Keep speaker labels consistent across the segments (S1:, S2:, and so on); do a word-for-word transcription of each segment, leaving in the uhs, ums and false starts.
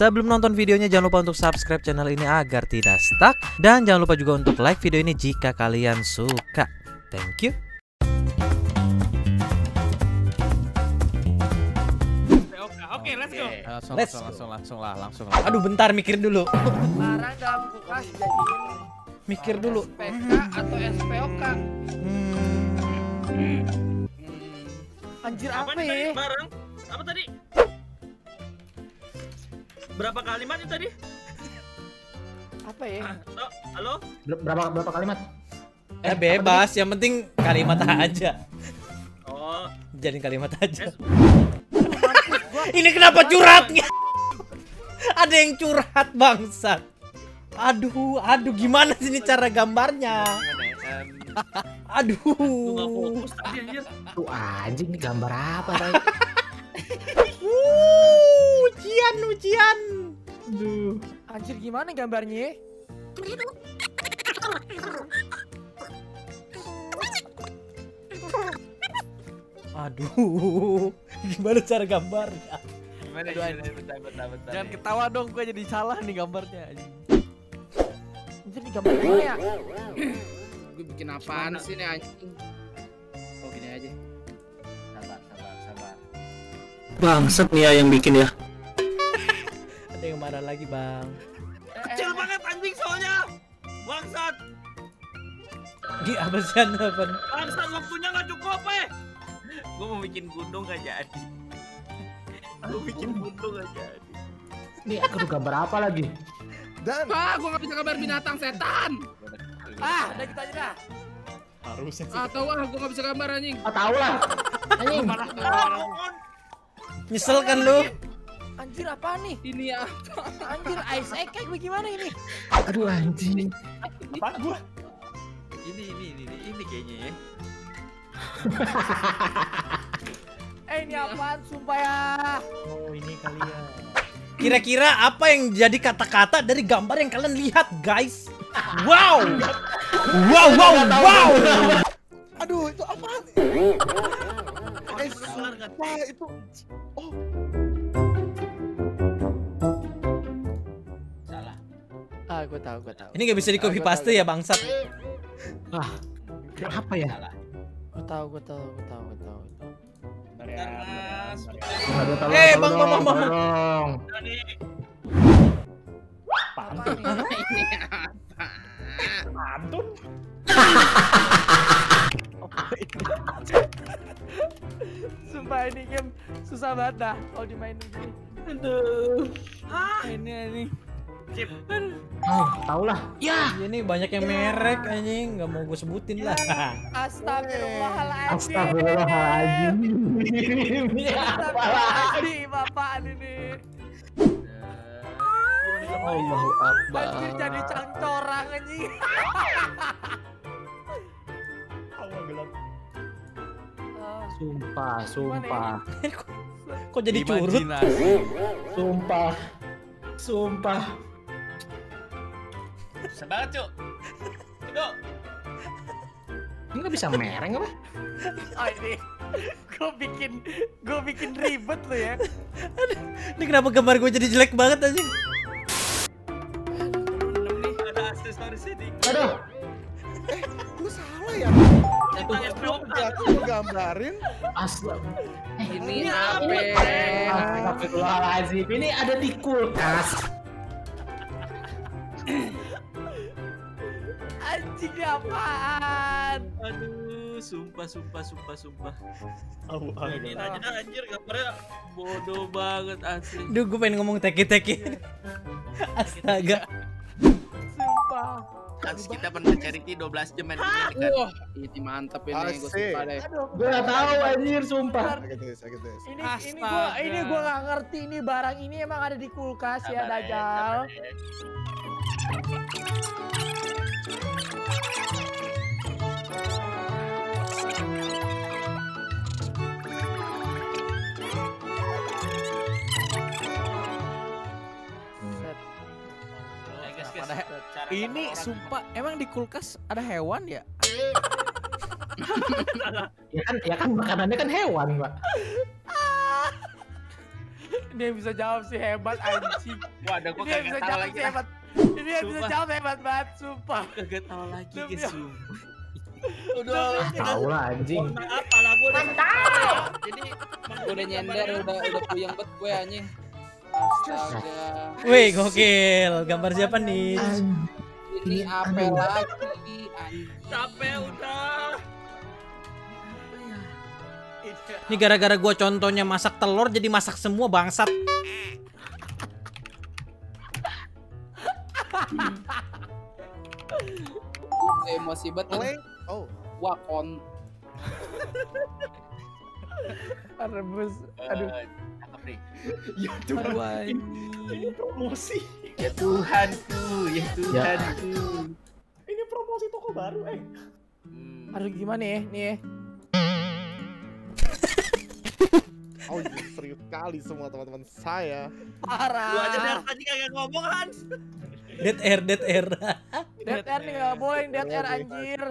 S1: Sebelum nonton videonya jangan lupa untuk subscribe channel ini agar tidak stuck. Dan jangan lupa juga untuk like video ini jika kalian suka. Thank you.
S2: Oke, let's go.
S3: Langsung,
S1: Let's
S3: langsung, langsung, langsung lah, langsung lah.
S1: Aduh bentar mikir dulu.
S4: Barang dalam kulkas jadiin
S1: Mikir dulu.
S4: S P K atau S P O K.
S1: Hmm.
S4: Anjir
S2: Apa
S4: apa
S2: nih tadi?
S4: ya?
S2: Barang? Apa tadi? Berapa kalimat itu tadi?
S4: Apa ya?
S2: Halo? Halo?
S5: Berapa berapa kalimat?
S1: Eh bebas, yang penting kalimat aja.
S2: Oh,
S1: Jadi kalimat aja.
S2: es.
S1: Ini kenapa curhatnya? Ada yang curhat bangsat. Aduh, aduh gimana sih ini cara gambarnya? Aduh.
S2: Lu nggak fokus tadi anjir.
S5: Tuh anjing nih gambar apa tadi?
S1: Wuh, ujian, ujian.
S5: Aduh.
S4: Anjir gimana gambarnya?
S1: Aduh, gimana cara gambarnya?
S3: Gimana, gimana, bentar, bentar, bentar. Jangan ketawa dong, gue jadi salah nih gambarnya.
S4: Anjir di gambar gimana ya?
S6: Gue bikin apaan sih nih anjing? Oh gini aja.
S3: Sabar, sabar, sabar.
S5: Bangsat nih ya yang bikin ya.
S1: Ada yang marah lagi bang.
S2: Kecil banget anjing soalnya. Bangsat.
S1: Di apa sih anda Pan?
S2: Bangsat waktunya nggak cukup eh. Gue mau bikin gunung gak jadi. Gue bikin gunung gak jadi.
S5: Nih aku gambar apa lagi?
S6: Dan ah, gue gak bisa gambar binatang setan.
S4: Ah, udah gitu aja dah.
S1: Harusnya
S6: Ah, tahu ah, gue gak bisa gambar anjing.
S5: Ah tahu lah. Anjing.
S1: Nyesel kan lu?
S4: Anjir apa nih?
S6: Ini apa?
S4: Anjir ice egg kayak bagaimana ini?
S5: Aduh anjing.
S1: Apaan gua?
S3: Ini, ini, ini, ini, ini kayaknya ya.
S4: Eh ini apaan sumpah ya?
S1: Oh ini kalian. Kira-kira apa yang jadi kata-kata dari gambar yang kalian lihat guys? Wow! Wow, wow, wow!
S7: Aduh, itu apaan? Eh, sumpah itu. Oh.
S3: Salah.
S4: Ah, gue tahu, gue tahu.
S1: Ini nggak bisa di copy paste ya bangsat.
S5: Ah, apa ya?
S3: Salah.
S4: Gue tahu, gue tahu, gue tahu, gue tahu.
S2: Bentar mas.
S5: Aduh, tolong,
S1: Eh,
S5: tolong
S1: bang, bang, bang, bang.
S5: tolong.
S2: Tadi.
S4: Apa nih?
S6: Ini apa?
S1: Pantun.
S4: Sumpah ini game susah banget dah kalau dimainin gini.
S2: Aduh. Ah,
S3: Ini, ini.
S2: Cip.
S5: Oh, tahu lah. Ya.
S1: Ini banyak yang merek anjing, nggak mau gue sebutin lah.
S4: Astagfirullahaladzim.
S5: Astagfirullahaladzim. Ini apa lagi?
S4: Astagfirullahaladzim, apaan ini?
S5: Allahu Akbar.
S4: Anjir jadi cangcorang anjing.
S1: Allah gelap.
S4: Ah,
S5: Sumpah, sumpah,
S1: Kok jadi curut?
S3: Imajinasi.
S5: sumpah, sumpah.
S2: Susah banget cuk. Itu.
S5: Ini nggak bisa mereng apa?
S4: ah ini gue bikin gue bikin ribet lo ya.
S1: Ini kenapa gambar gue jadi jelek banget anjing?
S2: Ada aksesoris ini.
S5: Aduh.
S7: Gue salah ya.
S2: Itu S P O K.
S7: Jatuh gue gambarin.
S5: Astaga.
S6: Ini apa?
S5: Astagfirullahaladzim. Ini ada di kulkas.
S4: Anjing ini apaan?
S2: Aduh, sumpah, sumpah, sumpah, sumpah.
S1: Oh,
S2: Ini aja dah anjir gambarnya bodoh banget asli.
S1: Duh, gue pengen ngomong teki-teki. Astaga.
S4: Sumpah.
S6: Harus kita pernah charity dua belas jam main ini kan. Wah, ini mantep ini gue
S7: Asik.
S6: suka deh.
S4: Aduh,
S5: Gue nggak tahu anjir, sumpah.
S7: Sakit guys, sakit guys.
S4: Ini ini gua ini gua nggak ngerti ini barang ini emang ada di kulkas ya Dajjal.
S2: Guys, guys,
S3: Pada he-
S2: cara
S3: Ini
S2: orang-
S3: sumpah, emang di kulkas ada hewan ya?
S5: Ya kan, ya kan makanannya kan hewan, Pak.
S4: Ini yang bisa jawab sih hebat anjing.
S2: Wah, ada gua
S4: Ini yang
S2: kagak
S4: bisa
S2: tahu
S4: jawab
S2: lagi.
S4: sih hebat. Ini yang bisa
S2: Sumpah.
S4: jawab hebat banget, sumpah.
S2: Kagak tahu lagi
S4: Demi
S2: guys.
S6: Udah,
S5: Tahu lah anjing.
S2: Maaf, pala gua udah mantap. Jadi
S6: gue udah nyender, udah udah puyeng bet gue anjing. Astaga.
S1: Wih, gokil. Gambar siapa nih?
S6: Ini apa lagi anjing?
S2: capek udah.
S1: Ini gara-gara gua contohnya masak telur jadi masak semua bangsat.
S6: Emosi bet.
S7: Play. Oh.
S6: Wah kon.
S4: Rebus. Aduh.
S2: Eh, cakep nih.
S7: Ya Tuhan.
S3: Aduh, anjing.
S7: Ini promosi.
S2: Ya Tuhanku, ya Tuhanku.
S7: Ini promosi toko baru, eh.
S2: Hmm.
S4: Aduh gimana ya? Nih ya.
S7: Oh, ini serius sekali semua teman-teman saya.
S2: Lu aja dari
S4: Parah.
S2: tadi kagak ngomong Hans.
S1: Dead air, dead air.
S4: Dead air nih gak boleh dead air anjir.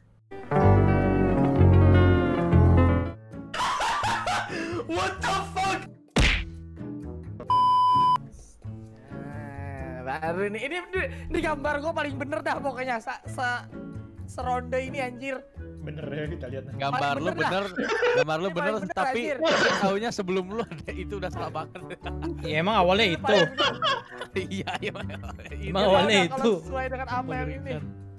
S4: Nah, baru nih. Ini, ini, ini gambar gue paling bener dah pokoknya. Sa, sa, seronde ini anjir.
S7: Bener ya, kita lihat.
S3: Gambar
S4: Paling
S3: lu
S4: bener
S3: bener, gambar lu
S4: Ini
S3: bener,
S4: paling bener,
S3: tapi
S4: anjir.
S3: taunya sebelum lu ada itu udah salah banget.
S1: Ya emang awalnya
S4: Ini
S1: itu.
S4: paling bener.
S3: Iya, iya.
S1: Emang awalnya
S4: Kalau
S1: itu.
S4: sesuai dengan apa yang ini.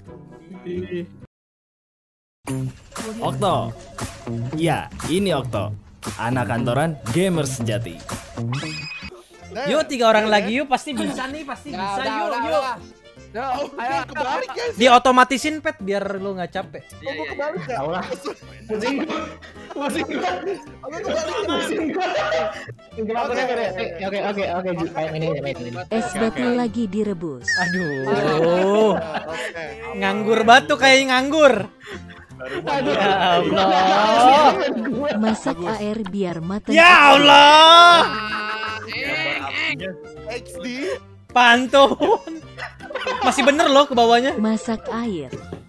S8: Okto. Ya, ini Okto. Anak kantoran gamer sejati.
S1: Yuk tiga orang lagi yuk pasti bisa nih pasti
S6: Ya,
S1: bisa
S6: udah,
S1: yuk
S6: udah,
S1: yuk.
S6: udah.
S4: Yo,
S7: Oh,
S4: ayo.
S7: kebalik guys.
S1: Diotomatisin pet biar lu nggak capek.
S2: Iya, iya.
S7: Kebalik ya.
S5: Tahu lah. Pusing. Pusing.
S7: Aku kebalik.
S5: Pusing. Oke oke oke oke kayak ini kayak ini.
S9: Es batu lagi direbus.
S1: Aduh.
S7: Oke.
S1: Nganggur batu kayak nganggur. Ya Allah.
S9: Masak air biar mateng.
S1: Ya Allah.
S7: H D.
S1: Pantun. Masih bener loh ke bawahnya.
S9: Masak air.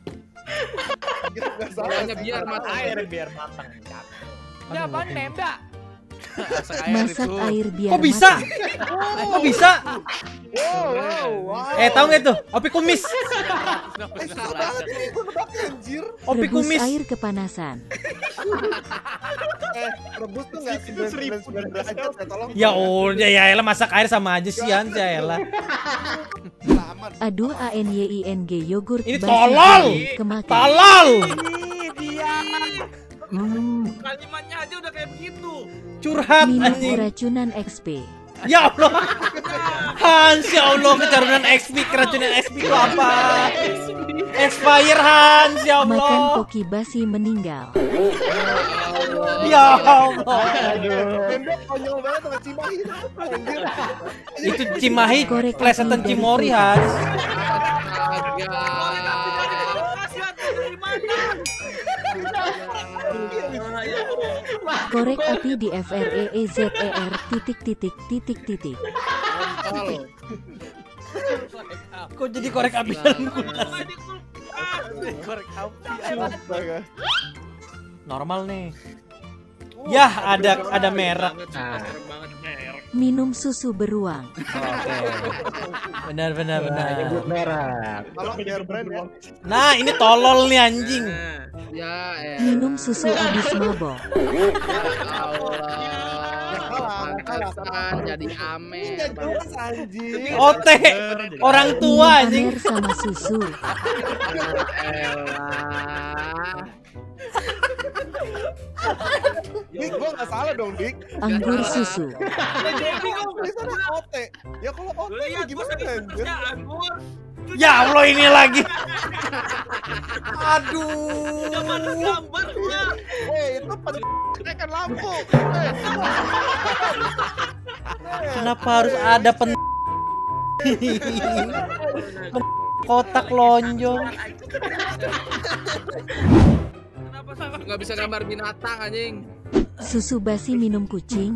S7: Gak salah.
S6: Bawahnya biar mata air.
S5: biar matang.
S4: Ini apaan nembak?
S3: Masak air
S9: Masak
S3: itu.
S9: air biar
S1: Kok bisa?
S9: matang.
S1: Kok bisa?
S7: Wow, wow, wow.
S1: Eh tahu nggak tuh? Opi kumis.
S7: Eh, susah banget ini, gue nebaknya anjir.
S1: Opi
S9: Rebus
S1: kumis.
S9: air kepanasan.
S7: Eh, rebus tuh gak sembilan puluh sembilan derajat ya, tolong.
S1: Ya udah ya elah masak air sama aja sih Hans ya elah.
S7: Aman.
S9: Aduh A N Y I N G yogurt
S1: Ini
S9: basi
S1: tolol.
S9: jadi kemakan.
S1: Tolol.
S4: Ih, dia.
S2: Kalimatnya aja udah kayak begitu.
S1: Curhat
S9: Minum
S1: anjing.
S9: keracunan X P.
S1: Ya Allah. Hans ya Allah keracunan X P, keracunan X P itu apa? Expire Hans ya
S9: Makan
S1: Allah.
S9: koki basi meninggal.
S1: Ya Allah.
S7: Tembok konyol banget sama Cimahi. Anjir.
S1: Itu Cimahi
S9: Korek
S1: plesetan
S9: api dari
S1: Cimori
S9: Koki.
S1: Hans.
S9: Korek api di F R E E Z E R titik titik titik titik.
S1: Kok jadi korek api dalam kulkas?
S3: Korek api.
S7: Astaga.
S1: Normal nih. Yah ada ada merah.
S9: Minum susu beruang.
S1: Oke. Benar benar benar.
S5: Nyebut merah.
S7: Kalau biar brand ya.
S1: Nah ini tolol nih anjing.
S6: Ya, eh.
S9: Minum susu abis mabok.
S6: Allah. Pantesan jadi amer.
S7: Gak jelas anjir.
S1: Ote orang tua
S9: Minum
S1: anjing.
S9: amer sama susu.
S6: Elah.
S7: Dik, gua gak salah dong, Dik.
S9: Anggur susu.
S7: Tulisannya Ote. Ya kalau Ote ya gimana anjir?
S1: Ya Allah ini lagi. Aduh.
S2: Gambarnya.
S7: Eh, itu pencekan lampu. Eh.
S1: Kenapa harus ada pen kotak lonjong?
S6: Nggak bisa gambar binatang anjing.
S9: Susu basi minum kucing.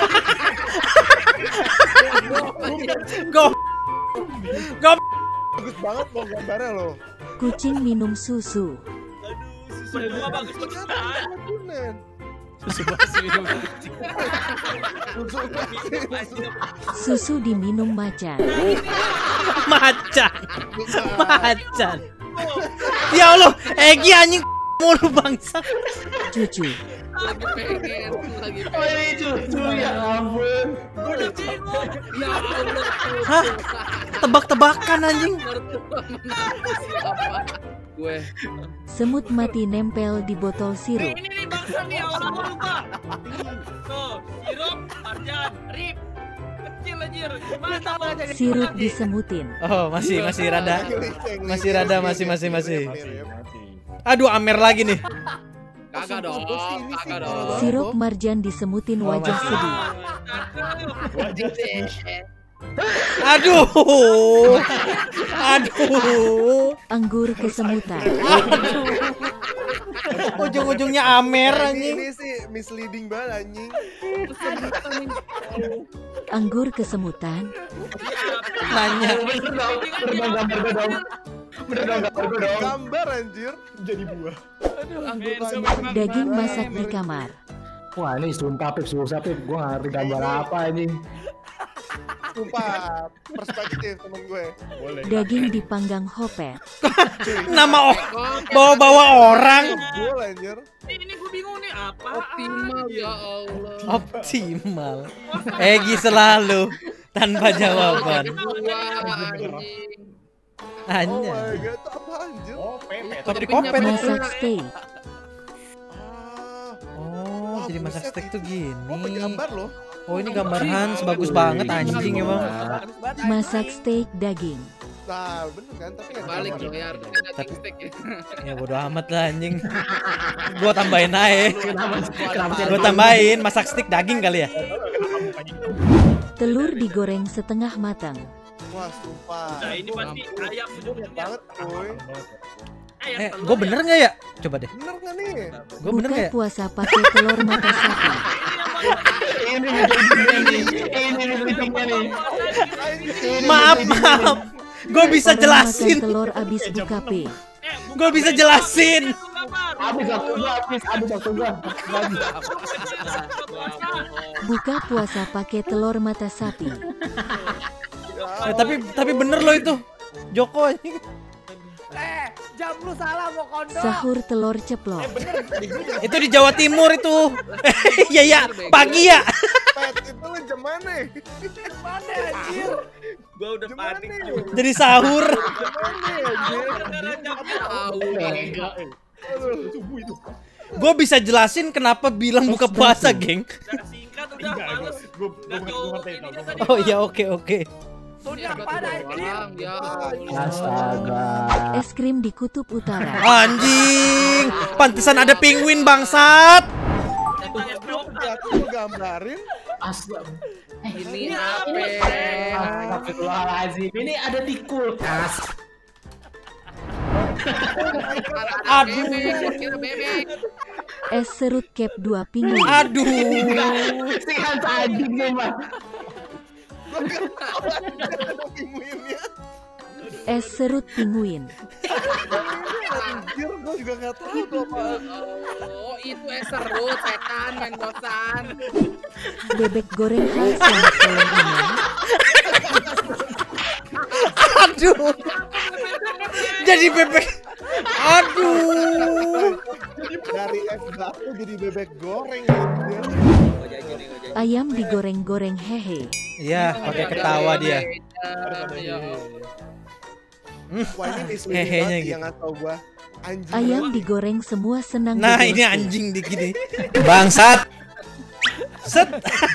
S1: Go. Go.
S7: Bagus banget loh gambarnya loh.
S9: Kucing minum susu.
S2: Berdua bagus banget.
S3: Susu basi minum.
S9: Susu diminum macan.
S1: Macan. Macan. Ya Allah, Egi anjing mulu bangsa.
S9: Cucu.
S6: Lagi pengen, lagi
S5: Oh ini cucu ya ampun.
S6: udah bingung. Ya Allah.
S1: Hah? Tebak-tebakan anjing.
S6: Mertua menantu siapa? Gue.
S9: Semut mati nempel di botol sirup.
S2: Ini nih bangsa nih orang berubah. Tuh, sirup, Marjan, Rip. Kecil anjir. Gimana?
S9: Sirup disemutin.
S1: Oh, masih masih rada. Masih rada, masih masih masih. Aduh, Amer lagi nih.
S6: Kagak dong, kagak dong.
S9: Sirup marjan disemutin
S1: Oh,
S9: wajah
S1: masih.
S9: sedih.
S1: Aduh. Aduh.
S9: Anggur kesemutan.
S1: Ujung-ujungnya Amer anjing.
S7: Ini sih misleading banget anjing.
S9: Anggur kesemutan.
S1: Nanya.
S5: Bener dong, bener dong gambar gue dong. Bener dong gambar gue dong.
S7: Gambar anjir jadi buah.
S9: Daging masak di kamar.
S5: Wah ini sumpah Pip, susah Pip. Gue gak ngerti gambar apa anjing.
S7: Sumpah perspektif temen gue. Boleh.
S9: Daging dipanggang hopet.
S1: Nama oh, bawa-bawa orang.
S7: Gue anjir.
S2: Ini, ini gue bingung nih apa?
S6: Optimal ya Allah.
S1: Optimal. Egi selalu tanpa jawaban.
S6: Gua anjing.
S7: Oh
S1: Hanya.
S7: my god, itu apa anjir?
S1: Tapi kopet itu.
S9: Masak steak.
S7: Ah,
S1: Oh, jadi masak steak tuh gini.
S7: oh penggambar loh.
S1: Oh, ini gambar Hans bagus banget anjing emang.
S9: Masak steak daging.
S7: Nah, bener kan? Tapi kan
S6: Balik
S7: gambar.
S6: loh ya, harusnya daging steak ya.
S1: Ya bodo amat lah anjing. Gua tambahin aja.
S5: Kenapa kenapa sih?
S1: Gua tambahin masak steak daging kali ya.
S9: Telur digoreng setengah matang.
S7: Wah, sumpah.
S2: Nah, ini pasti ayam ujung-ujungnya.
S7: Banget, boy.
S2: Ayam
S1: Eh,
S2: telur
S1: gua
S2: ya.
S1: bener nggak ya? Coba deh.
S7: Bener gak nih?
S1: Gua bener
S9: Buka
S1: nggak ya?
S9: puasa pakai telur mata sapi.
S5: Ini misleadingnya nih. Ini misleadingnya nih.
S1: Maaf, maaf. Gua bisa
S9: Orang
S1: jelasin.
S9: makan telur abis buka P.
S2: Eh,
S1: Gua bisa jelasin.
S5: Habis waktu gua habis, habis waktu gua.
S9: Buka puasa pakai telur mata sapi.
S1: Eh, tapi tapi bener loh itu. Joko anjing.
S4: Eh, jam lu salah mau kondom.
S9: Sahur telur ceplok.
S1: Itu di Jawa Timur itu. Iya ya, pagi ya.
S7: Pet, itu lu jam mana?
S4: Mana anjir?
S2: Gua udah
S7: Jam mana?
S2: panik.
S1: Jadi sahur.
S7: Jam mana anjir?
S6: Tahu.
S1: Gue bisa jelasin kenapa bilang buka puasa, geng.
S2: Udah singkat udah males. Gak jauh ini tadi.
S1: Oh iya, oke oke.
S4: Tunya apa anjir?
S6: Doang, ya Allah.
S5: Astaga.
S9: Es krim di kutub utara.
S1: Anjing, pantesan ada penguin bangsat.
S7: Aku gambarin.
S5: Astaga.
S6: Ini apa?
S5: Astagfirullahaladzim. Ini ada di kulkas.
S1: Aduh.
S6: Bebek, kira bebek.
S9: Es serut cap dua pinguin.
S1: Aduh.
S5: Si Hans anjing memang.
S7: Gue gak tau ada pinguinnya.
S9: Es serut pinguin.
S7: Anjir, gue juga gak tau tuh apa.
S6: Oh, itu es serut, setan main bosan.
S9: Bebek goreng khas yang kolom ini.
S1: Aduh. Jadi bebek. Aduh.
S7: Dari es batu jadi bebek goreng anjir.
S9: Ayam digoreng-goreng hehe.
S1: Iya, pakai ketawa dia.
S7: Wah ini misleading
S1: Hehenya
S7: banget
S1: gitu.
S7: yang gak tau gue. Anjir.
S9: Ayam digoreng semua senang.
S1: Nah,
S9: digosip.
S1: ini anjing di gini. Bangsat. Set.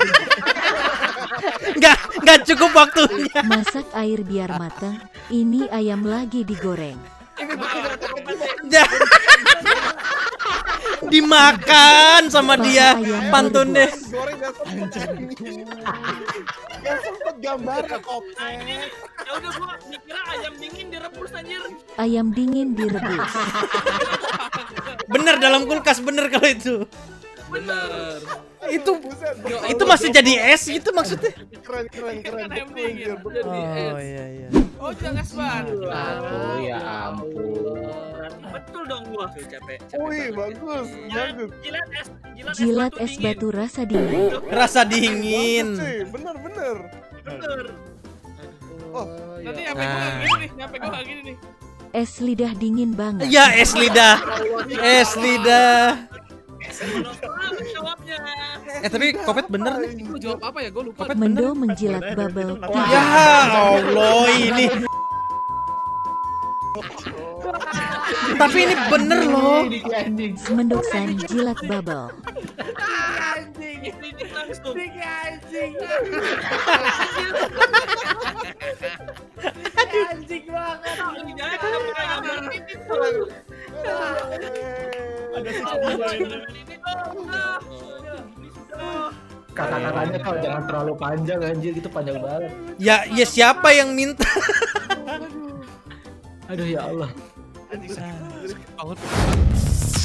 S1: Nggak, nggak cukup waktunya.
S9: Masak air biar mateng. Ini ayam lagi digoreng.
S1: Ja- Dimakan sama dia pantunnya.
S7: Goreng gak sempet. Gak sempet gambar kopet.
S2: Ya udah gua mikirnya ayam dingin direbus anjir.
S9: Ayam dingin direbus.
S1: Bener dalam kulkas, bener kalau itu.
S6: Bener.
S1: Itu
S7: Buset,
S1: itu masih jadi es gitu maksudnya.
S7: keren keren keren.
S4: Jadi
S1: Oh iya iya.
S4: Oh jangan es batu.
S5: Aduh ya ampun.
S2: Betul dong gua.
S6: Capek.
S7: Wih, bagus, bagus.
S2: Jilat es,
S9: Jilat es
S2: dingin.
S9: batu rasa dingin.
S1: Rasa dingin.
S7: Bagus, cuy. Bener bener.
S2: Bener.
S7: Oh,
S4: Nanti nyampe gua
S1: Nah.
S4: kayak gini nih, nyampe gua kayak gini nih.
S9: Es lidah dingin banget.
S1: Ya es lidah. Es lidah.
S2: Belum tahu jawabnya.
S1: Eh tapi Kopet bener nih.
S6: Gua jawab apa ya? Gua lupa.
S1: Kopet
S9: Mendo
S1: bener.
S9: menjilat bubble tea.
S1: Ya Allah ini. Tapi ini bener loh.
S9: Mendoksan jilat bubble.
S4: Anjing.
S2: Ini langsung.
S4: Dik anjing. Anjing banget.
S2: Jangan pakai gambar titik tuh.
S7: Ada
S2: Ini dong.
S5: Kata-katanya kau jangan terlalu panjang anjir, gitu panjang banget.
S1: Ya ya siapa yang minta?
S5: Aduh ya Allah.
S3: Banget.